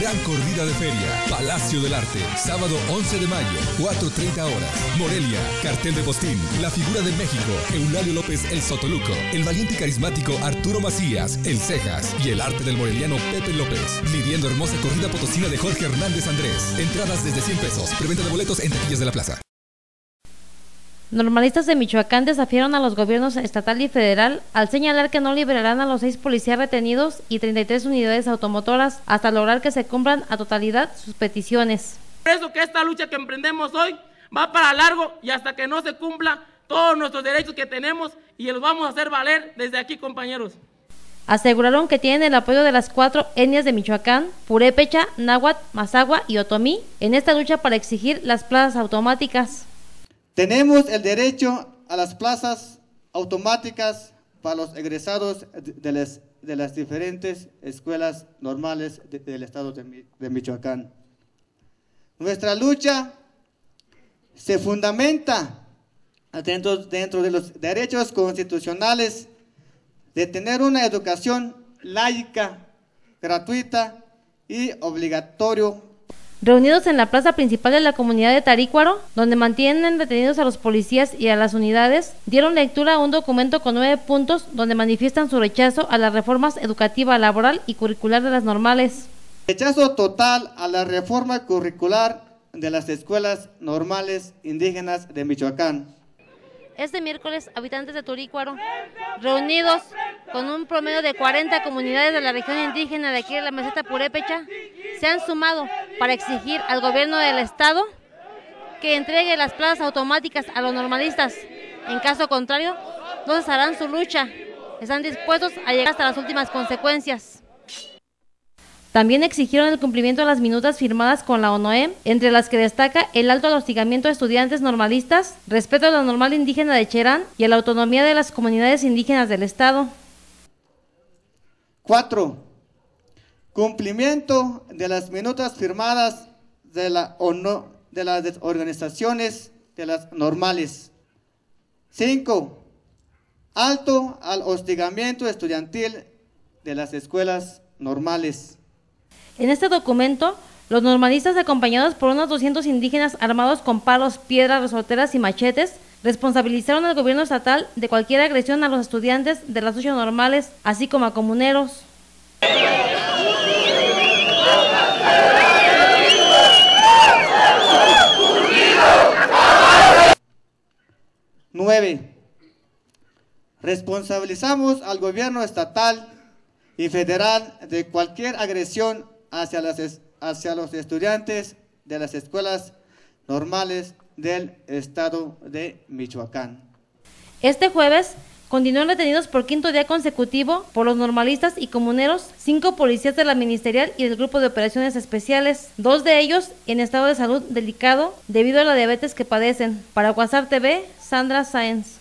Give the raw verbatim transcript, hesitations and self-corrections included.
Gran corrida de feria, Palacio del Arte, sábado once de mayo, cuatro treinta horas. Morelia, cartel de postín, la figura de México, Eulalio López el Sotoluco, el valiente y carismático Arturo Macías, el Cejas y el arte del moreliano Pepe López. Lidiendo hermosa corrida potosina de Jorge Hernández Andrés. Entradas desde cien pesos, preventa de boletos en taquillas de la plaza. Normalistas de Michoacán desafiaron a los gobiernos estatal y federal al señalar que no liberarán a los seis policías retenidos y treinta y tres unidades automotoras hasta lograr que se cumplan a totalidad sus peticiones. Por eso que esta lucha que emprendemos hoy va para largo y hasta que no se cumpla todos nuestros derechos que tenemos y los vamos a hacer valer desde aquí, compañeros. Aseguraron que tienen el apoyo de las cuatro etnias de Michoacán, Purépecha, Náhuatl, Mazahua y Otomí, en esta lucha para exigir las plazas automáticas. Tenemos el derecho a las plazas automáticas para los egresados de las, de las diferentes escuelas normales de, del estado de, de Michoacán. Nuestra lucha se fundamenta dentro, dentro de los derechos constitucionales de tener una educación laica, gratuita y obligatorio. Reunidos en la plaza principal de la comunidad de Tarícuaro, donde mantienen detenidos a los policías y a las unidades, dieron lectura a un documento con nueve puntos donde manifiestan su rechazo a las reformas educativa, laboral y curricular de las normales. Rechazo total a la reforma curricular de las escuelas normales indígenas de Michoacán. Este miércoles, habitantes de Tarícuaro, reunidos con un promedio de cuarenta comunidades de la región indígena de aquí de la meseta Purépecha, se han sumado para exigir al gobierno del estado que entregue las plazas automáticas a los normalistas. En caso contrario, no cesarán su lucha. Están dispuestos a llegar hasta las últimas consecuencias. También exigieron el cumplimiento de las minutas firmadas con la ONOEM, entre las que destaca el alto al hostigamiento de estudiantes normalistas, respeto a la normal indígena de Cherán y a la autonomía de las comunidades indígenas del estado. Cuatro. Cumplimiento de las minutas firmadas de, la ONU, de las organizaciones de las normales. Cinco. Alto al hostigamiento estudiantil de las escuelas normales. En este documento, los normalistas, acompañados por unos doscientos indígenas armados con palos, piedras, resorteras y machetes, responsabilizaron al gobierno estatal de cualquier agresión a los estudiantes de las ocho normales, así como a comuneros. Nueve. Responsabilizamos al gobierno estatal y federal de cualquier agresión hacia, las, hacia los estudiantes de las escuelas normales del estado de Michoacán. Este jueves continúan detenidos por quinto día consecutivo por los normalistas y comuneros cinco policías de la ministerial y del grupo de operaciones especiales, dos de ellos en estado de salud delicado debido a la diabetes que padecen. Para Guasar T V, Sandra Sáenz.